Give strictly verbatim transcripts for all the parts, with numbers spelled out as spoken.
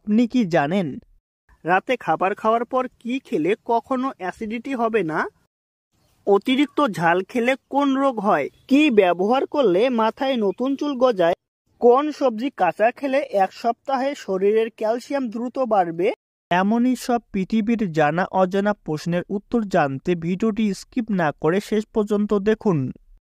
আপনি কি জানেন রাতে খাবার খাওয়ার পর কি খেলে কখনো অ্যাসিডিটি হবে না? অতিরিক্ত ঝাল খেলে কোন রোগ হয়? কি ব্যবহার করলে মাথায় নতুন চুল গজায়? কোন সবজি কাঁচা খেলে এক সপ্তাহে শরীরের ক্যালসিয়াম দ্রুত বাড়বে? এমনই সব পৃথিবীর জানা অজানা প্রশ্নের উত্তর জানতে ভিডিওটি স্কিপ না করে শেষ পর্যন্ত দেখুন।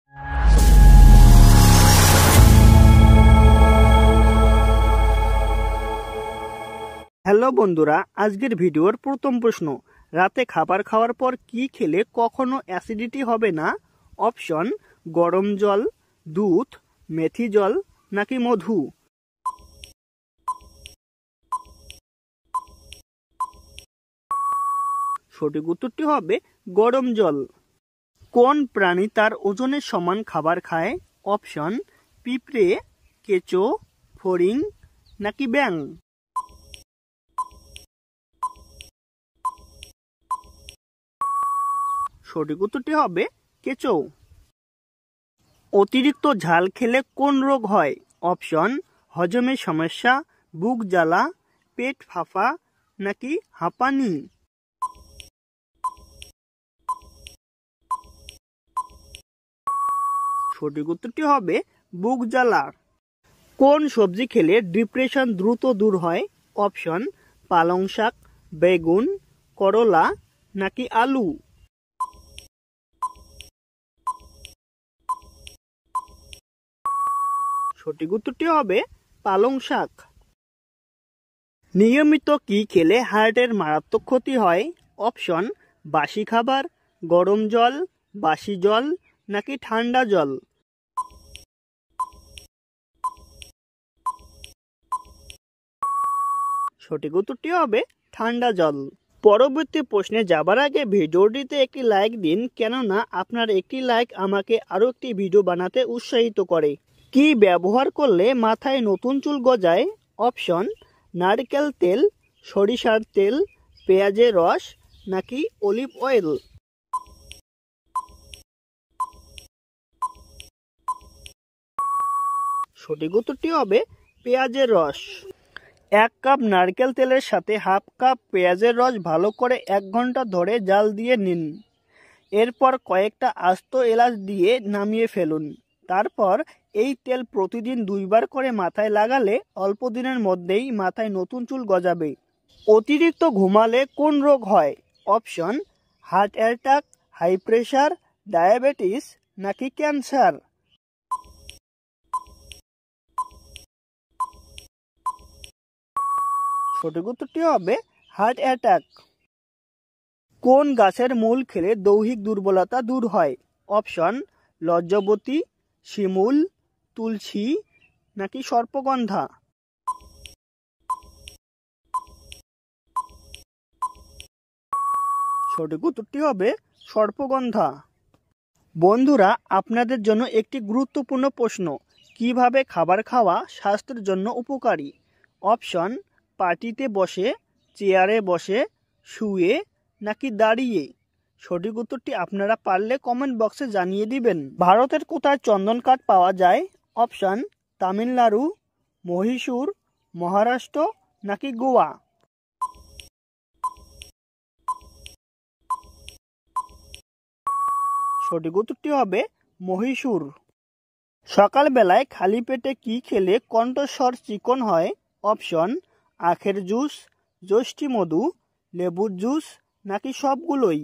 হ্যালো বন্ধুরা, আজকের ভিডিওর প্রথম প্রশ্ন, রাতে খাবার খাওয়ার পর কি খেলে কখনো অ্যাসিডিটি হবে না? অপশন গরম জল, দুধ, মেথি জল নাকি মধু? সঠিক উত্তরটি হবে গরম জল। কোন প্রাণী তার ওজনের সমান খাবার খায়? অপশন পিঁপড়ে, কেঁচো, ফড়িং নাকি ব্যাঙ? সঠিক উত্তরটি হবে কেঁচো। অতিরিক্ত ঝাল খেলে কোন রোগ হয়? অপশন হজমের সমস্যা, বুক জ্বালা, পেট ফাঁপা নাকি হাঁপানি? সঠিক উত্তরটি হবে বুক জ্বালা। কোন সবজি খেলে ডিপ্রেশন দ্রুত দূর হয়? অপশন পালং শাক, বেগুন, করলা নাকি আলু? সঠিক উত্তরটি হবে পালং শাক। নিয়মিত কি খেলে হার্টের মারাত্মক ক্ষতি হয়? অপশন বাসি খাবার, গরম জল, বাসি জল নাকি ঠান্ডা জল? সঠিক উত্তরটি হবে ঠান্ডা জল। পরবর্তী প্রশ্নে যাবার আগে ভিডিওটিতে একটি লাইক দিন, কেননা আপনার একটি লাইক আমাকে আরও একটি ভিডিও বানাতে উৎসাহিত করে। কি ব্যবহার করলে মাথায় নতুন চুল গজায়? অপশন নারকেল তেল, সরিষার তেল, পেঁয়াজের রস নাকি অলিভ অয়েল? সঠিক উত্তরটি হবে পেঁয়াজের রস। এক কাপ নারকেল তেলের সাথে হাফ কাপ পেঁয়াজের রস ভালো করে এক ঘন্টা ধরে জাল দিয়ে নিন। এরপর কয়েকটা আস্ত এলাচ দিয়ে নামিয়ে ফেলুন। তারপর এই তেল প্রতিদিন দুইবার করে মাথায় লাগালে অল্প দিনের মধ্যেই মাথায় নতুন চুল গজাবে। অতিরিক্ত ঘুমালে কোন রোগ হয়? Option heart attack, high pressure, diabetes নাকি ক্যান্সার? সঠিক উত্তরটি হবে হার্ট অ্যাটাক। কোন গাছের মূল খেলে দৈহিক দুর্বলতা দূর হয়? অপশন লজ্জাবতী, শিমুল, তুলসী নাকি সর্পগন্ধা? সঠিক উত্তরটি হবে সর্পগন্ধা। বন্ধুরা, আপনাদের জন্য একটি গুরুত্বপূর্ণ প্রশ্ন, কিভাবে খাবার খাওয়া স্বাস্থ্যের জন্য উপকারী? অপশন পার্টিতে বসে, চেয়ারে বসে, শুয়ে নাকি দাঁড়িয়ে? সঠিক উত্তরটি আপনারা পারলে কমেন্ট বক্সে জানিয়ে দিবেন। ভারতের কোথায় চন্দন কাঠ পাওয়া যায়? অপশন তামিলনাড়ু, মহীশূর, মহারাষ্ট্র নাকি গোয়া? সঠিক উত্তরটি হবে মহীশূর। সকালবেলায় খালি পেটে কি খেলে কণ্ঠস্বর চিকন হয়? অপশন আখের জুস, যষ্টি মধু, লেবুর জুস নাকি সবগুলোই?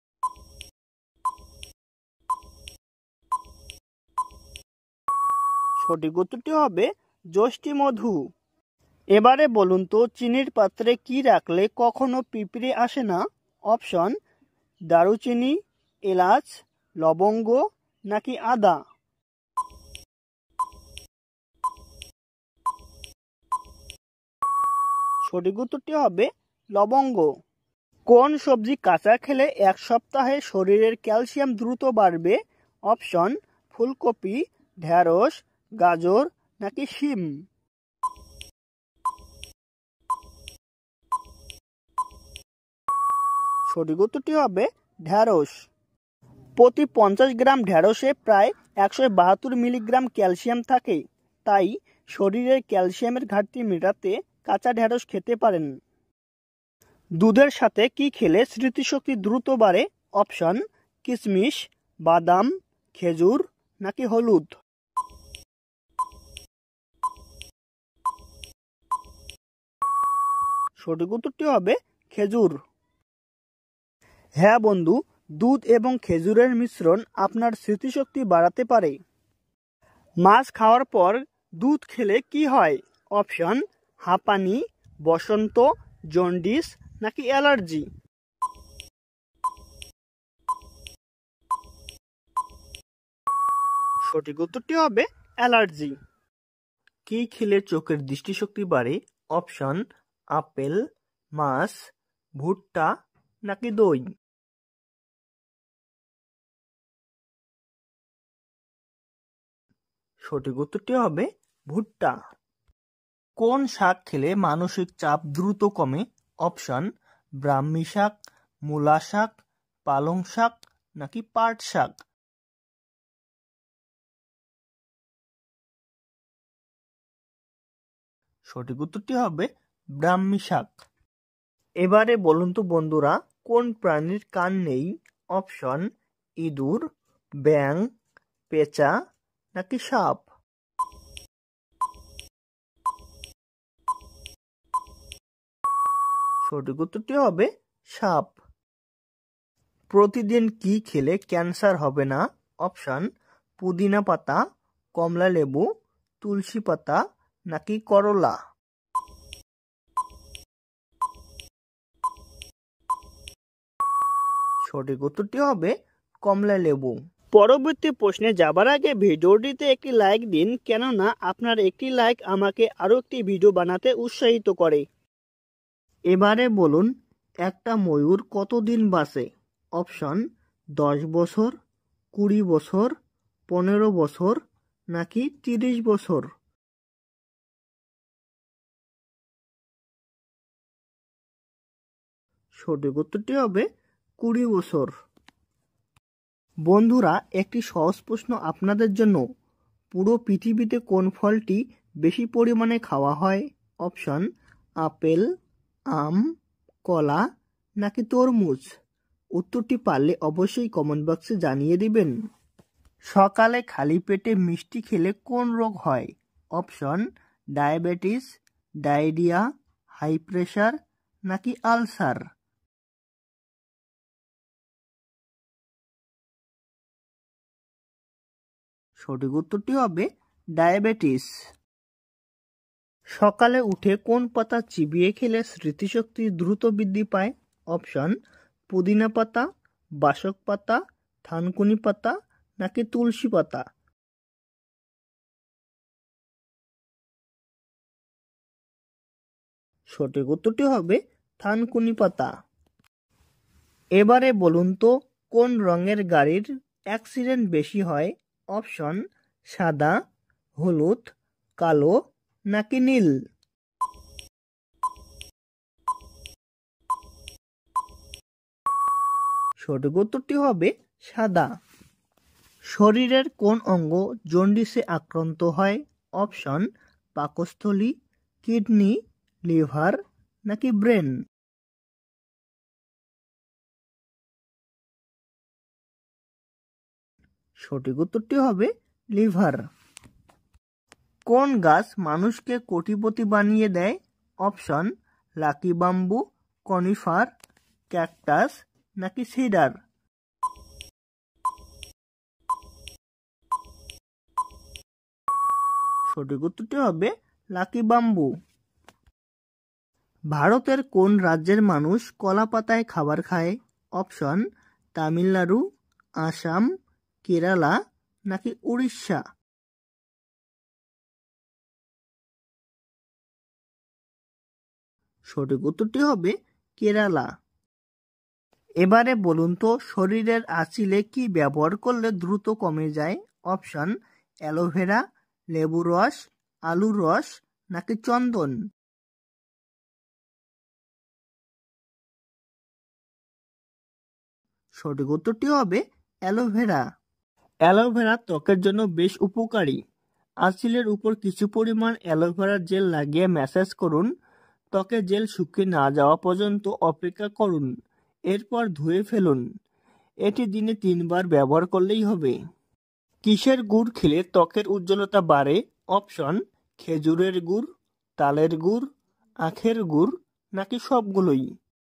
সঠিক উত্তরটি হবে যষ্টি মধু। এবারে বলুন তো, চিনির পাত্রে কি রাখলে কখনো পিঁপড়ে আসে না? অপশন দারুচিনি, এলাচ, লবঙ্গ নাকি আদা? সঠিক উত্তরটি হবে লবঙ্গ। কোন সবজি কাঁচা খেলে এক সপ্তাহে শরীরের ক্যালসিয়াম দ্রুত বাড়বে? অপশন ফুলকপি, ঢেঁড়স, গাজর নাকি শিম? সঠিক উত্তরটি হবে ঢেঁড়স। প্রতি পঞ্চাশ গ্রাম ঢেঁড়সে প্রায় একশো বাহাত্তর মিলিগ্রাম ক্যালসিয়াম থাকে। তাই শরীরের ক্যালসিয়ামের ঘাটতি মেটাতে কাঁচা ঢেঁড়স খেতে পারেন। দুধের সাথে কি খেলে স্মৃতিশক্তি দ্রুত বাড়ে? অপশন কিশমিশ, বাদাম, খেজুর নাকি হলুদ? সঠিক উত্তরটি হবে খেজুর। হ্যাঁ বন্ধু, দুধ এবং খেজুরের মিশ্রণ আপনার স্মৃতিশক্তি বাড়াতে পারে। মাছ খাওয়ার পর দুধ খেলে কি হয়? অপশন হাঁপানি, বসন্ত, জন্ডিস নাকি অ্যালার্জি? সঠিক উত্তরটি হবে অ্যালার্জি। কি খেলে চোখের দৃষ্টিশক্তি বাড়ে? অপশন আপেল, মাছ, ভুট্টা নাকি দই? সঠিক উত্তরটি হবে ভুট্টা। কোন শাক খেলে মানসিক চাপ দ্রুত কমে? অপশন ব্রাহ্মী শাক, মূলা শাক, পালং শাক নাকি পাট শাক? সঠিক উত্তরটি হবে ব্রাহ্মী শাক। এবারে বলুন তো বন্ধুরা, কোন প্রাণীর কান নেই? অপশন ইঁদুর, ব্যাঙ, পেঁচা নাকি সাপ? সঠিক উত্তরটি হবে সাপ। প্রতিদিন কি খেলে ক্যান্সার হবে না? অপশন পুদিনা পাতা, কমলা লেবু, তুলসী পাতা নাকি করলা? সঠিক উত্তরটি হবে কমলা লেবু। পরবর্তী প্রশ্নে যাবার আগে ভিডিওটিতে একটি লাইক দিন, কেননা আপনার একটি লাইক আমাকে আরও একটি ভিডিও বানাতে উৎসাহিত করে। এবারে বলুন, একটা ময়ূর কতদিন বাঁচে? অপশন দশ বছর, কুড়ি বছর, পনেরো বছর নাকি তিরিশ বছর? সঠিক উত্তরটি হবে কুড়ি বছর। বন্ধুরা, একটি সহজ প্রশ্ন আপনাদের জন্য। পুরো পৃথিবীতে কোন ফলটি বেশি পরিমাণে খাওয়া হয়? অপশন আপেল, আম, কলা নাকি তরমুজ? উত্তরটি পারলে অবশ্যই কমেন্ট বক্সে জানিয়ে দিবেন। সকালে খালি পেটে মিষ্টি খেলে কোন রোগ হয়? Option diabetes, diarrhoea, high pressure নাকি আলসার? সঠিক উত্তরটি হবে ডায়াবেটিস। সকালে উঠে কোন পাতা চিবিয়ে খেলে স্মৃতিশক্তি দ্রুত বৃদ্ধি পায়? অপশন পুদিনা পাতা, বাসক পাতা, থানকুনি পাতা নাকি তুলসী পাতা? সঠিক উত্তরটি হবে থানকুনি পাতা। এবারে বলুন তো, কোন রঙের গাড়ির অ্যাক্সিডেন্ট বেশি হয়? অপশন সাদা, হলুদ, কালো নাকি নীল? সঠিক উত্তরটি হবে সাদা। শরীরের কোন অঙ্গ জন্ডিসে আক্রান্ত হয়? অপশন পাকস্থলী, কিডনি, লিভার নাকি ব্রেন? সঠিক উত্তরটি হবে লিভার। কোন গাছ মানুষকে কোটিপতি বানিয়ে দেয়? Option lucky bamboo, conifer, cactus নাকি সিডার? সঠিক উত্তরটি হবে লাকি বাম্বু। ভারতের কোন রাজ্যের মানুষ কলা পাতায় খাবার খায়? অপশন তামিলনাড়ু, আসাম, কেরালা নাকি উড়িষ্যা? সঠিক উত্তরটি হবে কেরালা। এবারে বলুন তো, শরীরের আঁচিলে কি ব্যবহার করলে দ্রুত কমে যায়? অপশন অ্যালোভেরা, লেবু রস, আলুর রস নাকি চন্দন? সঠিক উত্তরটি হবে অ্যালোভেরা। অ্যালোভেরা ত্বকের জন্য বেশ উপকারী। আঁচিলের উপর কিছু পরিমাণ অ্যালোভেরা জেল লাগিয়ে ম্যাসাজ করুন, ত্বকে জেল শুকিয়ে না যাওয়া পর্যন্ত অপেক্ষা করুন, এরপর ধুয়ে ফেলুন। এটি দিনে তিনবার ব্যবহার করলেই হবে। কিসের গুড় খেলে ত্বকের উজ্জ্বলতা বাড়ে? অপশন: খেজুরের গুড়, তালের গুড়, আখের গুড় নাকি সবগুলোই?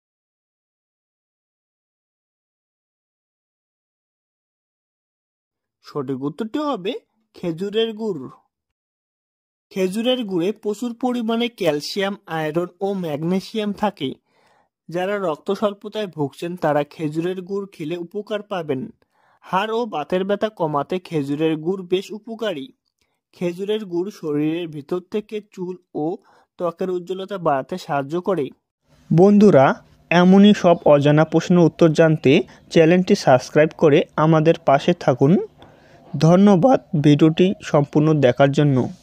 সঠিক উত্তরটি হবে খেজুরের গুড়। খেজুরের গুড়ে প্রচুর পরিমাণে ক্যালসিয়াম, আয়রন ও ম্যাগনেসিয়াম থাকে। যারা রক্ত স্বল্পতায় ভুগছেন তারা খেজুরের গুড় খেলে উপকার পাবেন। হাড় ও বাতের ব্যথা কমাতে খেজুরের গুড় বেশ উপকারী। খেজুরের গুড় শরীরের ভিতর থেকে চুল ও ত্বকের উজ্জ্বলতা বাড়াতে সাহায্য করে। বন্ধুরা, এমনই সব অজানা প্রশ্নের উত্তর জানতে চ্যানেলটি সাবস্ক্রাইব করে আমাদের পাশে থাকুন। ধন্যবাদ ভিডিওটি সম্পূর্ণ দেখার জন্য।